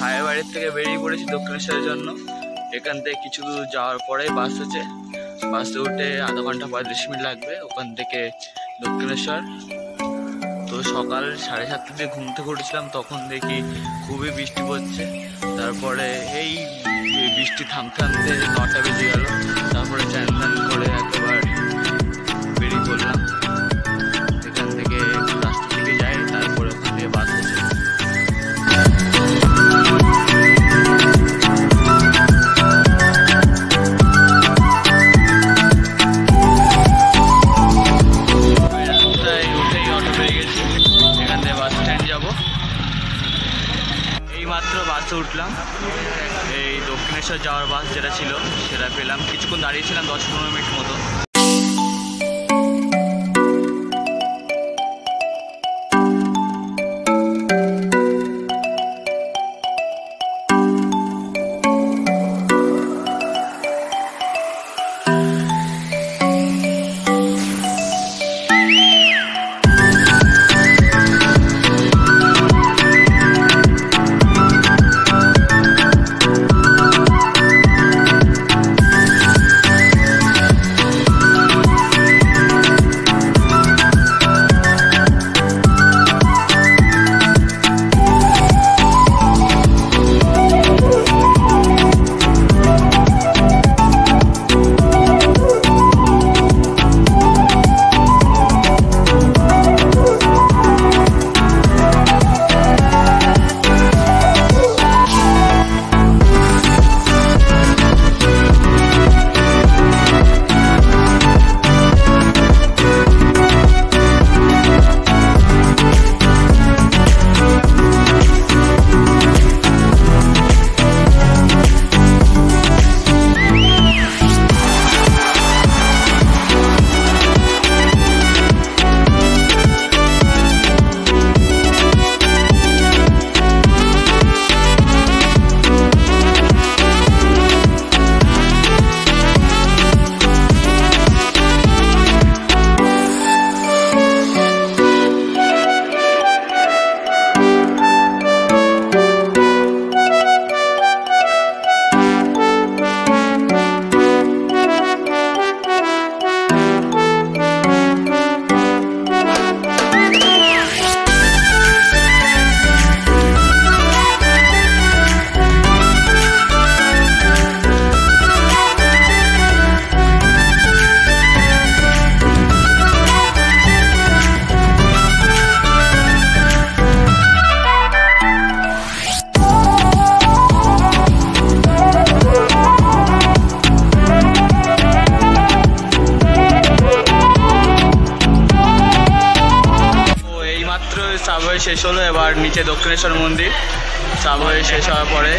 ভাইয়ের বাড়ির থেকে বেরিয়ে পড়েছি দক্ষিণেশ্বরের জন্য। এখান থেকে কিছু দূর যাওয়ার পরে বাস আছে, বাসে উঠে আধা ঘন্টা 35 মিনিট লাগবে ওখান থেকে দক্ষিণেশ্বর। তো সকাল 7:30 থেকে ঘুম থেকে উঠেছিলাম, তখন দেখি খুবই বৃষ্টি পড়ছে। তারপরে এই বৃষ্টি থামতে থামতে 9টা বেজে গেল। তারপরে চান টান করে একেবারে বেরিয়ে পড়লাম। এখান থেকে রাস্তা থেকে যাই, তারপরে ওখান থেকে বাস আছে। মাত্র বাসে উঠলাম, এই দক্ষিণেশ্বর যাওয়ার বাস যেটা ছিল সেটা পেলাম। কিছুক্ষণ দাঁড়িয়েছিলাম 10-15 মিনিট মতো। সাবওয়ে শেষ হলো, এবার নিচে দক্ষিণেশ্বর মন্দির। সাবওয়ে শেষ হওয়ার পরে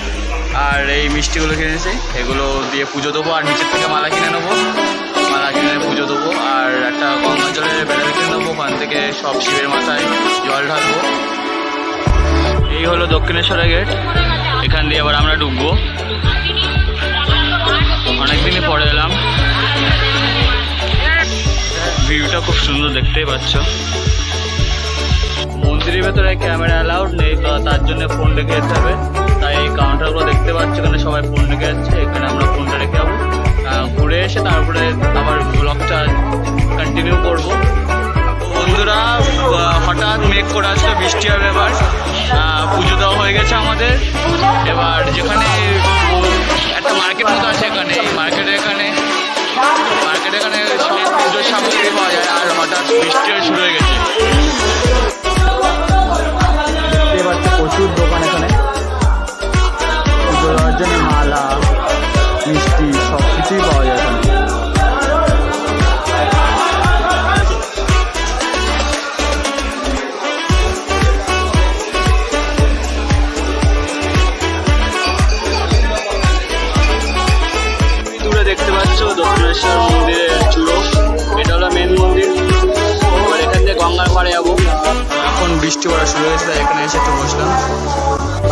আর এই মিষ্টিগুলো কিনেছি, এগুলো দিয়ে পুজো দেবো। আর নিচের থেকে মালা কিনে নেবো, মালা কিনে পুজো দেবো। আর একটা গঙ্গা জলের ব্যাটারি কিনে নেবো, ওখান থেকে সব শিবের মাথায় জল ঢালবো। এই হলো দক্ষিণেশ্বরের গেট, এখান দিয়ে আবার আমরা ঢুকবো। অনেকদিনই পরে এলাম, ভিউটা খুব সুন্দর দেখতেই পাচ্ছ। মন্দিরের ভেতরে ক্যামেরা অ্যালাউড নেই, তো তার জন্য ফোন রেখে যেতে হবে। তাই এই কাউন্টারগুলো দেখতে পাচ্ছ, এখানে সবাই ফোন রেখে যাচ্ছে। এখানে আমরা ফোনটা রেখে যাবো, ঘুরে এসে তারপরে আবার ব্লগটা কন্টিনিউ করব। বন্ধুরা, হঠাৎ মেঘ করে আসলে বৃষ্টি হবে। এবার পুজো দেওয়া হয়ে গেছে আমাদের। এবার যেখানে একটা মার্কেট মতো আছে, এখানে এই মার্কেটে এখানে সব পুজোর সামগ্রী পাওয়া যায়। আর হঠাৎ বৃষ্টি শুরু হয়ে গেছে। প্রচুর দোকান এখানে, পুজো দেওয়ার জন্য মালা, মিষ্টি সব কিছুই পাওয়া যায় এখানে। দূরে দেখতে পাচ্ছ দক্ষিণেশ্বর মন্দিরের চূড়ো, এটা হলো মেন মন্দির। এবার এখান থেকে গঙ্গার পাড়ে যাবো। এখন বৃষ্টি পড়া শুরু হয়েছে, তাই এখানে এসে একটু বসলাম।